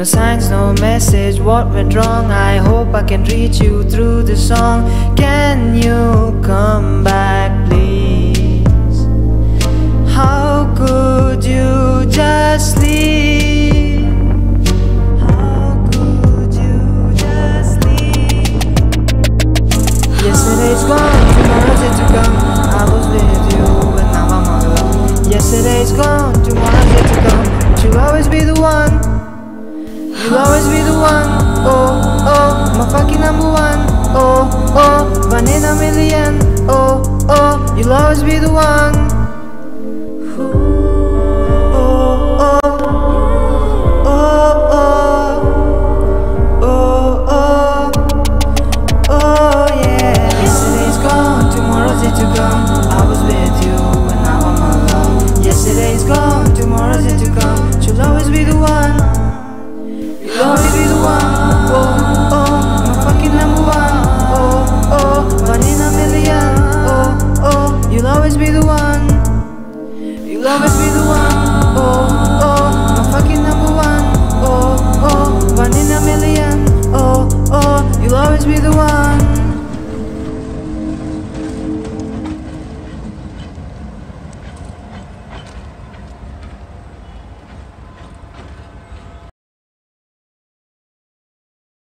No signs, no message, what went wrong? I hope I can reach you through the song. Can you come back, please? How could you just leave? How could you just leave? Yesterday's gone, tomorrow's yet to come. I was with you and now I'm all alone. Yesterday's gone, tomorrow's yet to come. But you'll always be the one. You'll always be the one. Oh, oh, my fucking number one. Oh, oh, one in a million. Oh, oh, you'll always be the one. Yesterday's gone, tomorrow's yet to come. She'll always be the one. You'll always be the one. Oh, oh, my fucking number one. Oh, oh, one in a million. Oh, oh, you'll always be the one. You'll always be the one.